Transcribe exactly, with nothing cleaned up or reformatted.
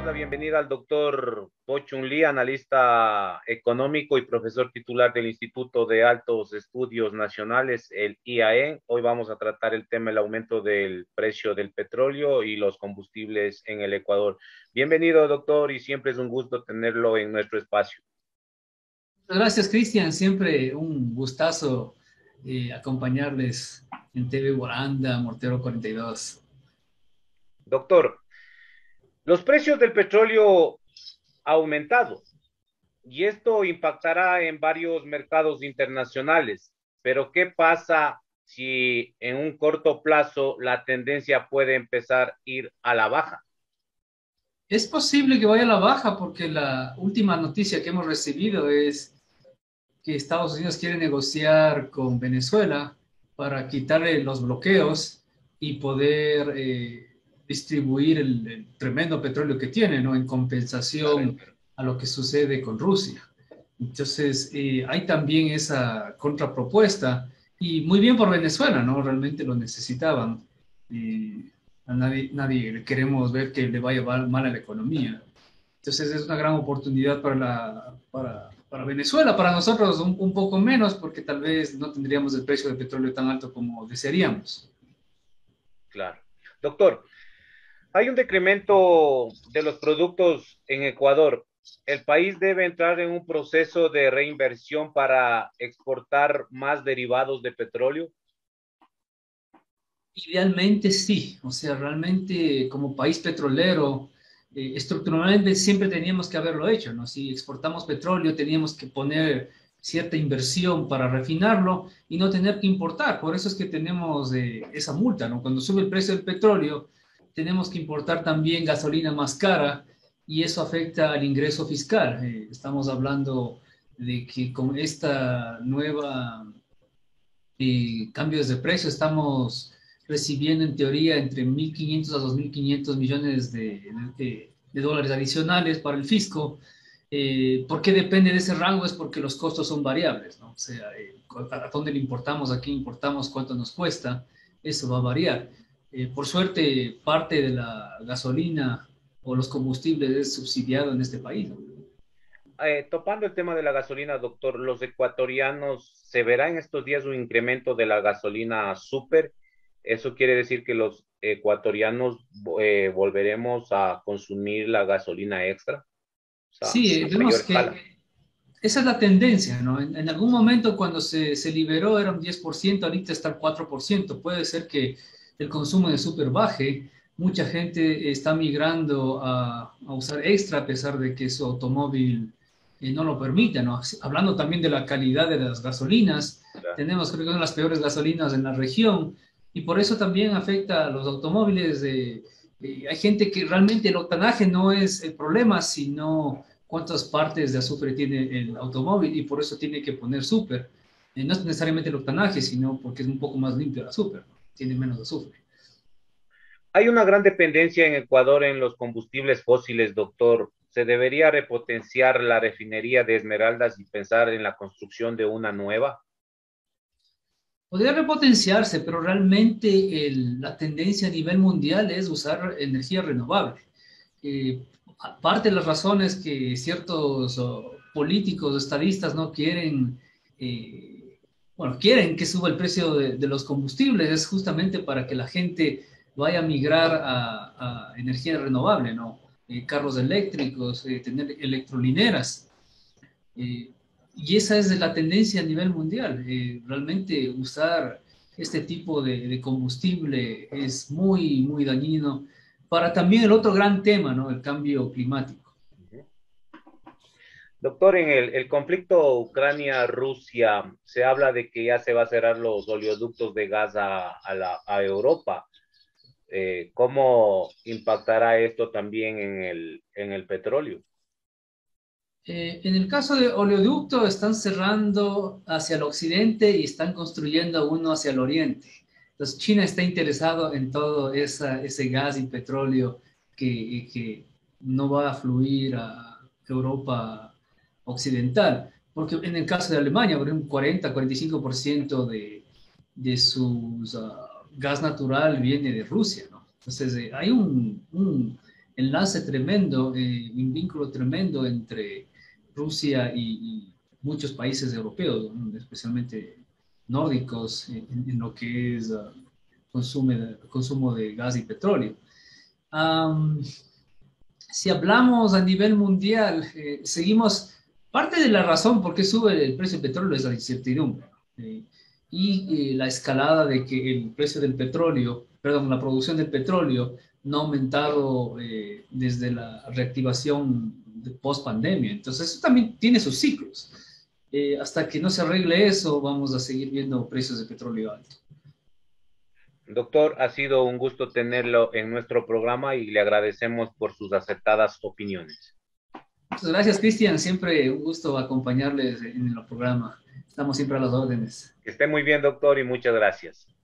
damos la bienvenida al doctor Pochun Lee, analista económico y profesor titular del Instituto de Altos Estudios Nacionales, el I A E. Hoy vamos a tratar el tema del aumento del precio del petróleo y los combustibles en el Ecuador. Bienvenido, doctor, y siempre es un gusto tenerlo en nuestro espacio. Gracias, Cristian. Siempre un gustazo eh, acompañarles en T V Boranda, Mortero cuarenta y dos. Doctor, los precios del petróleo han aumentado y esto impactará en varios mercados internacionales. Pero ¿qué pasa si en un corto plazo la tendencia puede empezar a ir a la baja? Es posible que vaya a la baja porque la última noticia que hemos recibido es que Estados Unidos quiere negociar con Venezuela para quitarle los bloqueos y poder eh, distribuir el, el tremendo petróleo que tiene, ¿no? En compensación a lo que sucede con Rusia. Entonces, eh, hay también esa contrapropuesta y muy bien por Venezuela, ¿no? Realmente lo necesitaban. Y a nadie, nadie queremos ver que le vaya mal a la economía. Entonces, es una gran oportunidad para, la, para, para Venezuela, para nosotros un, un poco menos, porque tal vez no tendríamos el precio del petróleo tan alto como desearíamos. Claro. Doctor, hay un decremento de los productos en Ecuador. ¿El país debe entrar en un proceso de reinversión para exportar más derivados de petróleo? Idealmente sí, o sea, realmente como país petrolero, eh, estructuralmente siempre teníamos que haberlo hecho, ¿no? Si exportamos petróleo, teníamos que poner cierta inversión para refinarlo y no tener que importar. Por eso es que tenemos eh, esa multa, ¿no? Cuando sube el precio del petróleo, tenemos que importar también gasolina más cara y eso afecta al ingreso fiscal. Eh, estamos hablando de que con esta nueva eh, cambios de precio estamos recibiendo en teoría entre mil quinientos a dos mil quinientos millones de, de, de dólares adicionales para el fisco. Eh, ¿Por qué depende de ese rango? Es porque los costos son variables, ¿no? O sea, eh, a dónde le importamos, a qué importamos, cuánto nos cuesta, eso va a variar. Eh, por suerte, parte de la gasolina o los combustibles es subsidiado en este país, ¿no? Eh, topando el tema de la gasolina, doctor, los ecuatorianos, ¿se verá en estos días un incremento de la gasolina súper? ¿Eso quiere decir que los ecuatorianos eh, volveremos a consumir la gasolina extra? O sea, Sí, eh, a mayor vemos escala. que esa es la tendencia, ¿no? En, en algún momento cuando se, se liberó era un diez por ciento, ahorita está el cuatro por ciento. Puede ser que el consumo de súper baje. Mucha gente está migrando a, a usar extra a pesar de que su automóvil eh, no lo permite, ¿no? Hablando también de la calidad de las gasolinas, Claro. tenemos creo que una de las peores gasolinas en la región y por eso también afecta a los automóviles. Eh, eh, hay gente que realmente el octanaje no es el problema, sino cuántas partes de azufre tiene el automóvil y por eso tiene que poner súper. Eh, no es necesariamente el octanaje, sino porque es un poco más limpio el azufre, ¿no? Tiene menos azufre. Hay una gran dependencia en Ecuador en los combustibles fósiles, doctor. ¿Se debería repotenciar la refinería de Esmeraldas y pensar en la construcción de una nueva? Podría repotenciarse, pero realmente el, la tendencia a nivel mundial es usar energía renovable. Eh, Aparte de las razones que ciertos oh, políticos o estadistas no quieren, eh, bueno, quieren que suba el precio de, de, los combustibles, es justamente para que la gente vaya a migrar a, a energía renovable, ¿no? Eh, carros eléctricos, eh, tener electrolineras. Eh, y esa es la tendencia a nivel mundial. Eh, realmente usar este tipo de, de, combustible es muy, muy dañino para también el otro gran tema, ¿no? El cambio climático. Doctor, en el, el conflicto Ucrania-Rusia se habla de que ya se va a cerrar los oleoductos de gas a, a, la, a Europa. Eh, ¿Cómo impactará esto también en el, en el petróleo? Eh, en el caso de oleoducto, están cerrando hacia el occidente y están construyendo uno hacia el oriente. Entonces, China está interesado en todo esa, ese gas y petróleo que, que no va a fluir a Europa occidental. Porque en el caso de Alemania, un cuarenta a cuarenta y cinco por ciento de, de su uh, gas natural viene de Rusia, ¿no? Entonces, eh, hay un, un enlace tremendo, eh, un vínculo tremendo entre Rusia y, y muchos países europeos, ¿no? Especialmente nórdicos, en, en lo que es uh, consumo, de, consumo de gas y petróleo. Um, si hablamos a nivel mundial, eh, seguimos, parte de la razón por qué sube el precio del petróleo es la incertidumbre. Eh, y eh, la escalada de que el precio del petróleo, perdón, la producción del petróleo no ha aumentado eh, desde la reactivación de post pandemia. Entonces, eso también tiene sus ciclos. Eh, hasta que no se arregle eso, vamos a seguir viendo precios de petróleo altos. Doctor, ha sido un gusto tenerlo en nuestro programa y le agradecemos por sus acertadas opiniones. Muchas gracias, Cristian. Siempre un gusto acompañarles en el programa. Estamos siempre a las órdenes. Que esté muy bien, doctor, y muchas gracias.